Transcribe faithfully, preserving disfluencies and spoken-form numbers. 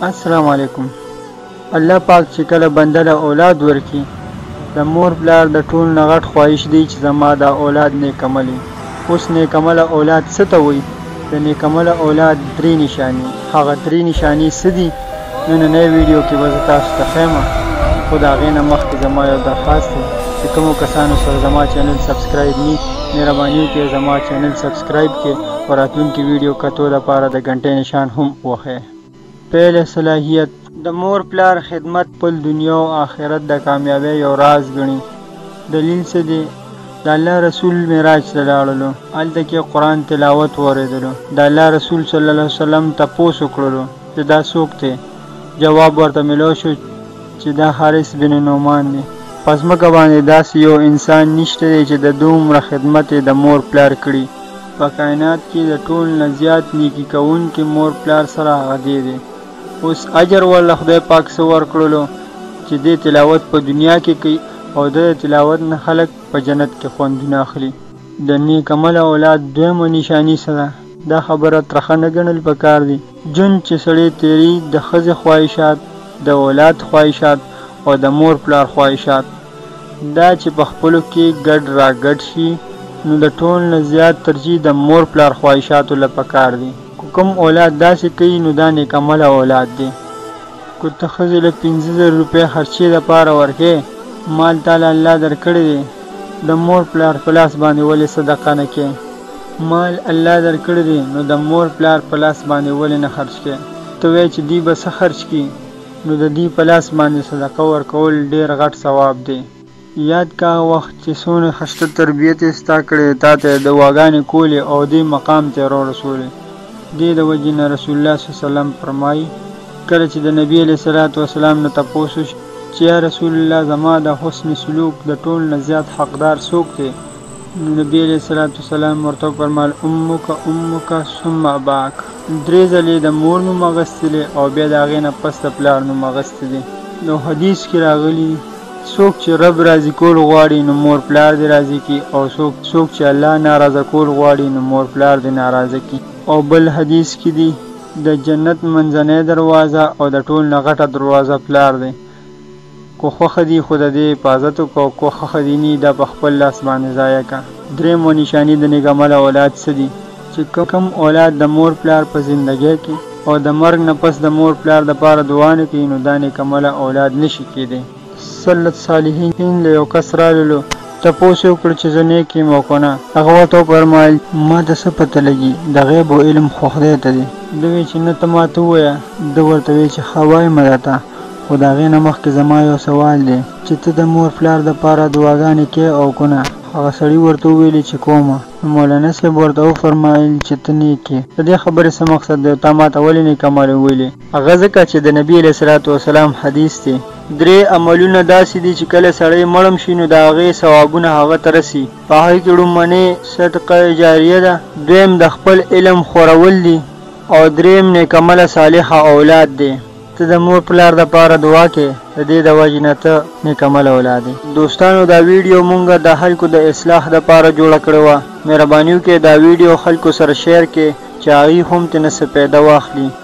السلام علیکم. الله پاک چې کله بنده له اولاد ورکي، د مور پلار د ټول نه غټ خواهش دی چې زما دا اولاد نیک عملي. اوس نیک عمله اولاد څه ته وایي؟ د نیک عمله اولاد درې نشانې. هغه درې نشانې څه دي؟ نننۍ ویډیو کې به زه تاسو ته ښیم، خو د هغې نه مخکې زما یو درخواست دی چې کومو کسانو سره زما چینل سبسکرایب نی، مهرباني وکړئ زما چینل سبسکرایب کړئ او راتلونکي ویډیو کتو لپاره د غنټۍ نشان هم ووهئ. پیل صلاحیت: د مور پلار خدمت خپل دنیا او آخرت د کامیابی یو راز ګڼي. دلیل څه دی؟ د الله رسول معراج ته لاړلو، هلته کې قرآن تلاوت واورېدلو. د الله رسول صلی الله علیه وسلم تپوس وکړلو چې دا څوک دی؟ جواب ورته میلاو شو چې دا حارث بن نعمان دی. په ځمکه باندې داسې یو انسان نشته دی چې د دومره خدمت یې د مور پلار کړي. په کائنات کې د ټول نه زیات نیکي کوونکي مور پلار سره هغه دی دی. اوس اجر والله خدای پاک څه ورکړلو چې دې تلاوت په دنیا کې کوي او د تلاوت نه خلک په جنت کې خوندونه اخلي. د نیک عمله اولاد دویمه نشاني څه ده؟ دا خبره ترخه نه ګڼل پکار دي. ژوند چې سړی تیري، د ښځې خواهشات، د اولاد خواهشات او د مور پلار خواهشات، دا چې په خپلو کې ګډ را ګډ شي، نو د ټول نه زیات ترجیح د مور پلار خواهشاتو له پکار دي. کوم اولاد داسې کوي نو دا نیک عمله اولاد دی. که ته ښځې له پنځه زره روپۍ خرچې دپاره ورکې، مال تاله الله درکړی دی، د مور پلار په لاس باندې ولې صدقه نه کې؟ مال الله درکړی دی نو د مور پلار په لاس باندې ولې نه خرچ کې؟ ته وایې چې دوی به څه خرچ کړي، نو د دوی په لاس باندې صدقه ورکول ډېر غټ ثواب دی. یاد کا هغه وخت چې څونه ښایسته تربیت یې ستا کړی، تا ته یې دعاګانې کولې او دې مقام ته یې راورسولې. دې د وجې نه رسول الله صلی الله علیه وسلم فرمایي، کله چې د نبي علیه صلات وسلام نه تپوس وشي چې یا رسول الله زما د حسن سلوک د ټول نه زیات حقدار څوک دی؟ نو نبي علیه صلات وسلام ورته وفرمایل امک امک ثم اباک. درې ځلې د مور نوم اخیستی دی او بیا د هغې نه پس د پلار نوم اخیستی دی. نو حدیث کې راغلي څوک چې رب راضي کول غواړي نو مور پلار دې راضي کړي، او څوک څوک چې الله ناراضه کول غواړي نو مور پلار دې ناراضه کړي. او بل حدیث کې دی د جنت منځنۍ دروازه او د ټول نه غټه دروازه پلار دی. کو خوښه دي خو د دې حفاظت وکړه، کو خوښه دي نه دا په خپل لاس باندې ضایع کړه. درېیمه نشاني د نیک عمله اولاد څه دي؟ چې کوم اولاد د مور پلار په زندګۍ کې او د مرګ نه پس د مور پلار دپاره دعا نه کوي، نو دا نیک عمله اولاد نشي کېدی. صلت صالحین له یو کس راللو، تپوس یې وکړ چې زه نیک یم او که نه. هغه ورته وفرمایل ما ته څه پته لګي، د غیب او علم خو خدای ته دی. ده وایي چې نه ته ما ته ووایه. ده ورته وایي چې ښه وایم درته، خو د هغې نه مخکې زما یو سوال دی چې ته د مور پلار دپاره دعاګانې کوې او که نه؟ هغه سړي ورته وویلې چې کومه. مولانا صاحب ورته وفرمایل چې ته نیک یې. د دې خبرې څه مقصد دی؟ تا ما ته ولې نیک عمل وویلې؟ هغه ځکه چې د نبي علیه صلات وسلام حدیث دی، درې عملونه داسې دي چې کله سړی مړم شي نو د هغې ثوابونه هغه ته رسي. په هغې کې لومړنۍ صدقه جاریه ده، دویم د خپل علم خورول دي، او دریم نیک عمله صالحه اولاد دی. ته د مور پلار دپاره دعا کې، د دې د وجې نه ته نیک عمله اولاد دی. دوستانو دا ویډیو مونږ د خلکو د اصلاح دپاره جوړه کړې وه. مهرباني وکړئ دا ویډیو خلکو سره شیر کړئ چې هغوی هم ترې نه څه پیدا واخلي.